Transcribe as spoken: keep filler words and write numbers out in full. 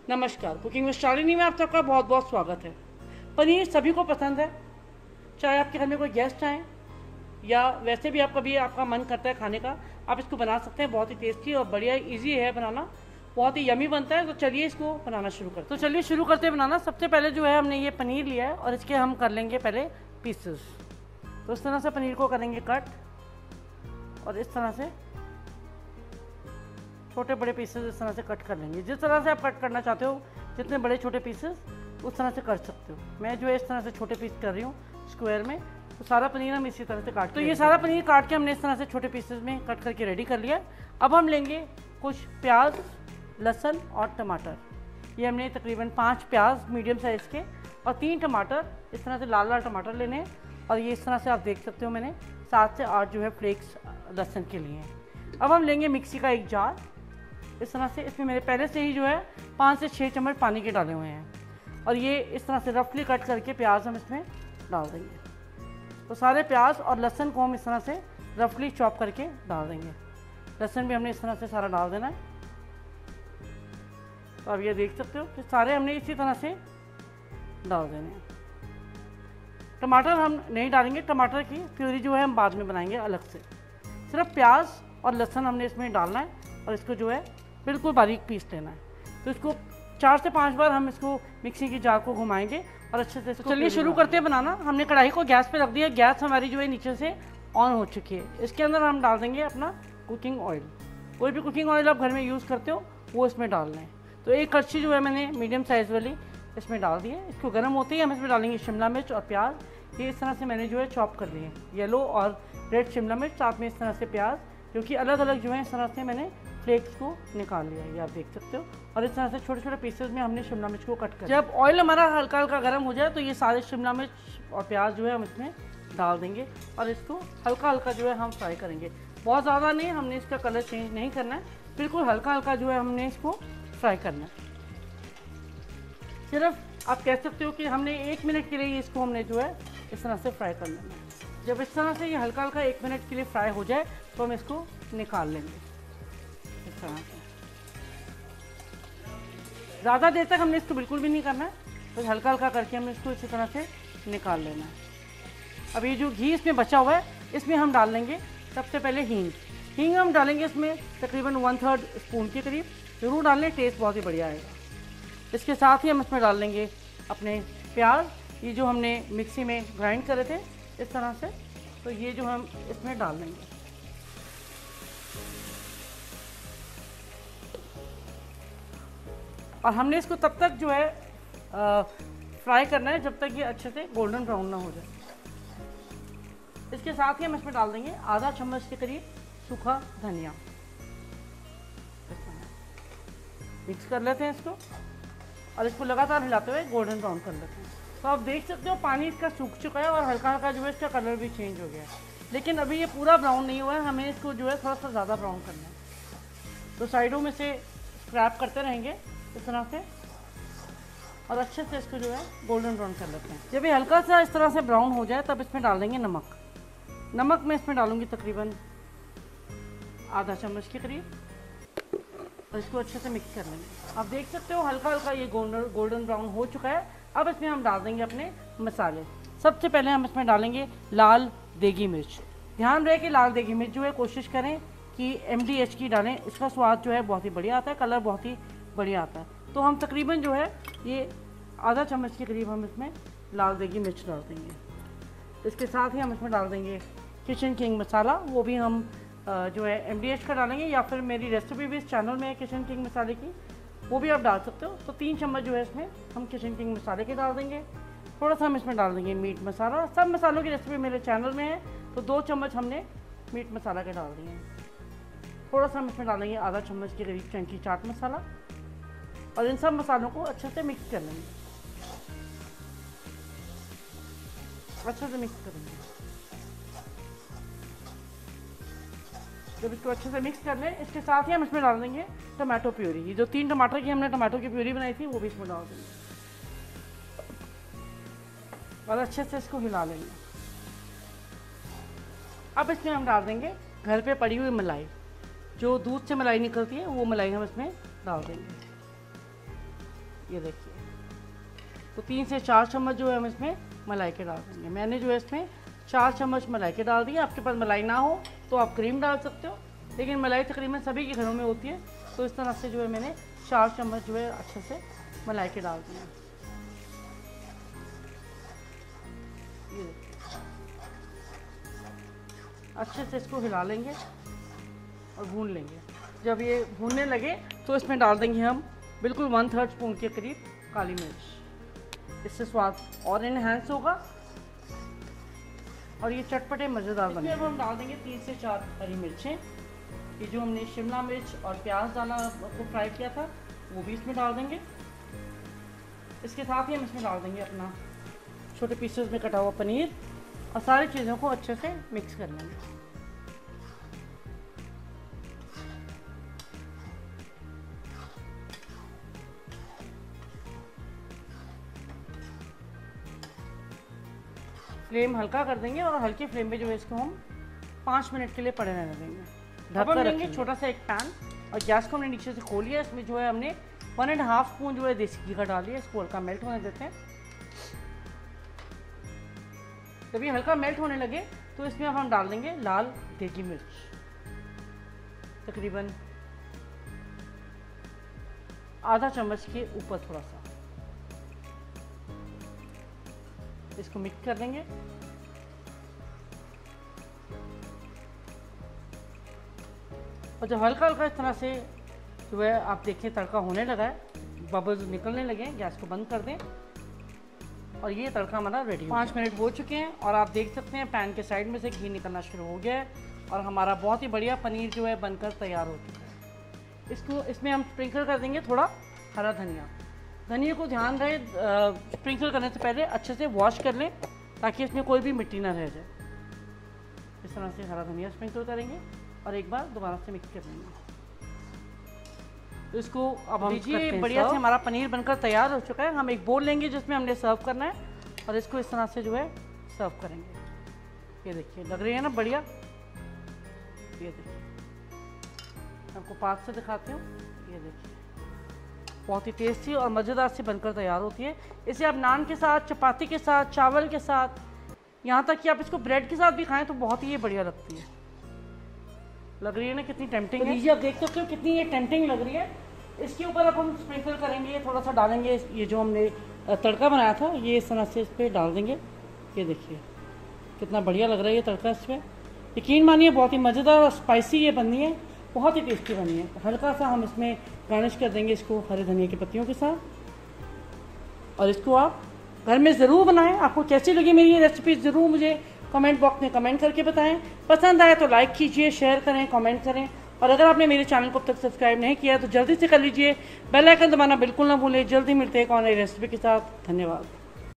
नमस्कार, cooking with Shalini में आप सबका बहुत बहुत स्वागत है। पनीर सभी को पसंद है, चाहे आपके घर में कोई गेस्ट आए या वैसे भी आप कभी आपका मन करता है खाने का, आप इसको बना सकते हैं। बहुत ही टेस्टी और बढ़िया इजी है बनाना, बहुत ही यमी बनता है। तो चलिए इसको बनाना शुरू करते हैं। तो चलिए शुरू करते हैं बनाना। सबसे पहले जो है हमने ये पनीर लिया है और इसके हम कर लेंगे पहले पीसेस। तो इस तरह से पनीर को करेंगे कट और इस तरह से छोटे बड़े पीसेस इस तरह से कट कर लेंगे। जिस तरह से आप कट करना चाहते हो, जितने बड़े छोटे पीसेस उस तरह से कर सकते हो। मैं जो है इस तरह से छोटे पीस कर रही हूँ स्क्वायर में। तो सारा पनीर हम इसी तरह से काट, तो ये सारा पनीर काट के हमने इस तरह से छोटे पीसेस में कट करके रेडी कर लिया। अब हम लेंगे कुछ प्याज, लहसुन और टमाटर। ये हमने तकरीबन पाँच प्याज मीडियम साइज़ के और तीन टमाटर इस तरह से लाल लाल टमाटर लेने हैं। और ये इस तरह से आप देख सकते हो मैंने सात से आठ जो है फ्लेक्स लहसुन के लिए हैं। अब हम लेंगे मिक्सी का एक जार इस तरह से। इसमें मेरे पहले से ही जो है पाँच से छः चम्मच पानी के डाले हुए हैं और ये इस तरह से रफली कट करके प्याज हम इसमें डाल देंगे। तो सारे प्याज और लहसुन को हम इस तरह से रफली चॉप करके डाल देंगे। लहसुन भी हमने इस तरह से सारा डाल देना है। तो अब ये देख सकते हो कि सारे हमने इसी तरह से डाल देने हैं। टमाटर हम नहीं डालेंगे, टमाटर की प्यूरी जो है हम बाद में बनाएंगे अलग से। सिर्फ प्याज और लहसुन हमने इसमें डालना है और इसको जो है बिल्कुल बारीक पीस लेना है। तो इसको चार से पांच बार हम इसको मिक्सी की जार को घुमाएंगे और अच्छे से इसको। चलिए शुरू करते हैं बनाना। हमने कढ़ाई को गैस पे रख दिया। गैस हमारी जो है नीचे से ऑन हो चुकी है। इसके अंदर हम डाल देंगे अपना कुकिंग ऑयल। कोई भी कुकिंग ऑयल आप घर में यूज़ करते हो वो इसमें डालना है। तो एक कड़छी जो है मैंने मीडियम साइज़ वाली इसमें डाल दी है। इसको गर्म होते ही हम इसमें डालेंगे शिमला मिर्च और प्याज। ये इस तरह से मैंने जो है चॉप कर लिए हैं, येलो और रेड शिमला मिर्च, साथ में इस तरह से प्याज, जो कि अलग अलग जो है इस तरह से मैंने फ्लेक्स को निकाल लिया है, ये आप देख सकते हो। और इस तरह से छोटे छोटे पीसेस में हमने शिमला मिर्च को कट कर। जब ऑयल हमारा हल्का हल्का गर्म हो जाए तो ये सारे शिमला मिर्च और प्याज जो है हम इसमें डाल देंगे और इसको हल्का हल्का जो है हम फ्राई करेंगे। बहुत ज़्यादा नहीं, हमने इसका कलर चेंज नहीं करना है, बिल्कुल हल्का हल्का जो है हमने इसको फ्राई करना है। सिर्फ आप कह सकते हो कि हमने एक मिनट के लिए इसको हमने जो है इस तरह से फ्राई कर लेना है। जब इस तरह से ये हल्का हल्का एक मिनट के लिए फ्राई हो जाए तो हम इसको निकाल लेंगे इस तरह से। ज़्यादा देर तक हमने इसको बिल्कुल भी नहीं करना है, तो हल्का हल्का करके हमने इसको इसी तरह से निकाल लेना है। अब ये जो घी इसमें बचा हुआ है इसमें हम डाल लेंगे सबसे पहले हींग। हींग हम डालेंगे इसमें तकरीबन वन थर्ड स्पून के करीब। ज़रूर डालने, टेस्ट बहुत ही बढ़िया आएगा। इसके साथ ही हम इसमें डाल लेंगे अपने प्याज, ये जो हमने मिक्सी में ग्राइंड करे थे इस तरह से। तो ये जो हम इसमें डाल लेंगे। और हमने इसको तब तक जो है आ, फ्राई करना है जब तक ये अच्छे से गोल्डन ब्राउन ना हो जाए। इसके साथ ही हम इसमें डाल देंगे आधा चम्मच के करीब सूखा धनिया। मिक्स कर लेते हैं इसको और इसको लगातार हिलाते हुए गोल्डन ब्राउन कर लेते हैं। तो आप देख सकते हो पानी इसका सूख चुका है और हल्का हल्का जो है इसका कलर भी चेंज हो गया है, लेकिन अभी ये पूरा ब्राउन नहीं हुआ है। हमें इसको जो है थोड़ा सा ज़्यादा ब्राउन करना है। तो साइडों में से स्क्रैप करते रहेंगे इस तरह से और अच्छे से इसको जो है गोल्डन ब्राउन कर लेते हैं। जब ये हल्का सा इस तरह से ब्राउन हो जाए तब इसमें डाल देंगे नमक। नमक मैं इसमें डालूंगी तकरीबन आधा चम्मच के करीब और इसको अच्छे से मिक्स कर लेंगे। आप देख सकते हो हल्का हल्का ये गोल्डन गोल्डन ब्राउन हो चुका है। अब इसमें हम डाल देंगे अपने मसाले। सबसे पहले हम इसमें डालेंगे लाल देगी मिर्च। ध्यान रहे कि लाल देगी मिर्च जो है कोशिश करें कि एम डी एच की डालें, इसका स्वाद जो है बहुत ही बढ़िया आता है, कलर बहुत ही बढ़िया आता है। तो हम तकरीबन जो है ये आधा चम्मच के करीब हम इसमें लाल देगी मिर्च डाल देंगे। इसके साथ ही हम इसमें डाल देंगे किचन किंग मसाला। वो भी हम जो है एम डी एच का डालेंगे या फिर मेरी रेसिपी भी इस चैनल में है किचन किंग मसाले की, वो भी आप डाल सकते हो। तो तीन चम्मच जो है इसमें हम किचन किंग मसाले के डाल देंगे। थोड़ा सा हम इसमें डाल देंगे मीट मसाला। सब मसालों की रेसिपी मेरे चैनल में है, तो दो चम्मच हमने मीट मसाला के डाल दिए हैं। थोड़ा सा हम इसमें डालेंगे आधा चम्मच के करीब चंकी चाट मसाला और इन सब मसालों को अच्छे से मिक्स कर लेंगे। अच्छे से मिक्स करेंगे। जब इसको अच्छे से मिक्स कर लें, इसके साथ ही हम इसमें डाल देंगे टमाटो प्यूरी। ये जो तीन टमाटर की हमने टमाटो की प्यूरी बनाई थी वो भी इसमें डाल देंगे और अच्छे से इसको हिला लेंगे। अब इसमें हम डाल देंगे घर पे पड़ी हुई मलाई। जो दूध से मलाई निकलती है वो मलाई हम इसमें डाल देंगे। ये देखिए, तो तीन से चार चम्मच जो है हम इसमें मलाई के डाल देंगे। मैंने जो है इसमें चार चम्मच मलाई के डाल दिए। आपके पास मलाई ना हो तो आप क्रीम डाल सकते हो, लेकिन मलाई तकरीबन सभी के घरों में होती है, तो इस तरह से जो है मैंने चार चम्मच जो है अच्छे से मलाई के डाल दिए। ये देखिए, अच्छे से इसको हिला लेंगे और भून लेंगे। जब ये भूनने लगे तो इसमें डाल देंगे हम बिल्कुल वन थर्ड स्पून के करीब काली मिर्च। इससे स्वाद और इनहेंस होगा और ये चटपटे मज़ेदार बनेंगे। अब हम डाल देंगे तीन से चार हरी मिर्चें। ये जो हमने शिमला मिर्च और प्याज डाला को फ्राई किया था वो भी इसमें डाल देंगे। इसके साथ ही हम इसमें डाल देंगे अपना छोटे पीसेस में कटा हुआ पनीर और सारी चीज़ों को अच्छे से मिक्स कर लेंगे। फ्लेम हल्का कर देंगे और हल्के फ्लेम पे जो है इसको हम पाँच मिनट के लिए पड़े रहने देंगे। ढककर रखेंगे छोटा सा एक पैन और गैस को हमने नीचे से खोल लिया। इसमें जो है हमने वन एंड हाफ स्पून जो है देसी घी का डाल दिया। इसको हल्का मेल्ट होने देते हैं। जब ये हल्का मेल्ट होने लगे तो इसमें अब हम डाल देंगे लाल देगी मिर्च, तकरीबन आधा चम्मच के ऊपर थोड़ा सा। इसको मिक्स कर देंगे। और जब हल्का हल्का इस तरह से जो है आप देखिए तड़का होने लगा है, बबल्स निकलने लगे हैं, गैस को बंद कर दें और ये तड़का हमारा रेडी। पाँच मिनट हो चुके हैं और आप देख सकते हैं पैन के साइड में से घी निकलना शुरू हो गया है और हमारा बहुत ही बढ़िया पनीर जो है बनकर तैयार हो चुका है। इसको इसमें हम स्प्रिंकल कर देंगे थोड़ा हरा धनिया। धनिया को ध्यान रहे स्प्रिंकल करने से पहले अच्छे से वॉश कर लें ताकि इसमें कोई भी मिट्टी ना रह जाए। इस तरह से हरा धनिया स्प्रिंकल करेंगे और एक बार दोबारा से मिक्स कर देंगे। तो इसको अब हम लीजिए, बढ़िया से हमारा पनीर बनकर तैयार हो चुका है। हम एक बोल लेंगे जिसमें हमने सर्व करना है और इसको इस तरह से जो है सर्व करेंगे। ये देखिए लग रही है ना बढ़िया। ये देखिए आपको पास से दिखाती हूँ। ये देखिए बहुत ही टेस्टी और मज़ेदार से बनकर तैयार होती है। इसे आप नान के साथ, चपाती के साथ, चावल के साथ, यहाँ तक कि आप इसको ब्रेड के साथ भी खाएं तो बहुत ही ये बढ़िया लगती है। लग रही है ना कितनी टेम्पटिंग है। लीजिए आप देख सकते हो कितनी ये टेम्पटिंग लग रही है। इसके ऊपर अब हम स्प्रिंकल करेंगे, थोड़ा सा डालेंगे ये जो हमने तड़का बनाया था, ये इस तरह से इस पर डाल देंगे। ये देखिए कितना बढ़िया लग रहा है ये तड़का इस पर। यकीन मानिए बहुत ही मज़ेदार और स्पाइसी ये बनी है, बहुत ही टेस्टी बनी है। हल्का सा हम इसमें गार्निश कर देंगे इसको हरे धनिया की पत्तियों के साथ। और इसको आप घर में ज़रूर बनाएं। आपको कैसी लगी मेरी ये रेसिपी ज़रूर मुझे कमेंट बॉक्स में कमेंट करके बताएं। पसंद आए तो लाइक कीजिए, शेयर करें, कमेंट करें और अगर आपने मेरे चैनल को अब तक सब्सक्राइब नहीं किया तो जल्दी से कर लीजिए। बेल आइकन दबाना बिल्कुल ना भूलें। जल्दी मिलते हैं एक और नई रेसिपी के साथ। धन्यवाद।